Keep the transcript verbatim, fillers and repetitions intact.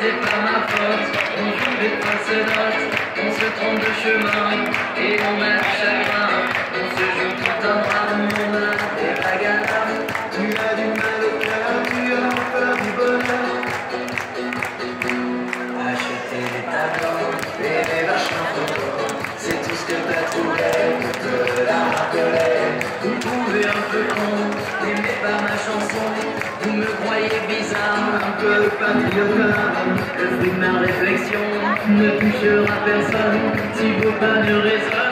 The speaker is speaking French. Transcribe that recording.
c'est pas ma faute. On joue des fausses notes, on se trompe de chemin et on a du chagrin. On se joue tout un drame, on a des bagarres. Tu as du mal au cœur, tu as peur du bonheur. Acheter des tableaux et des vachements photos, c'est tout ce que t'as trouvé, toute la marquelée. Vous trouvez un peu con, n'aimez pas ma chanson, vous me croyez bizarre, Un peu patriote. le fruit de ma réflexion ne touchera personne si vos pas ne résonnent.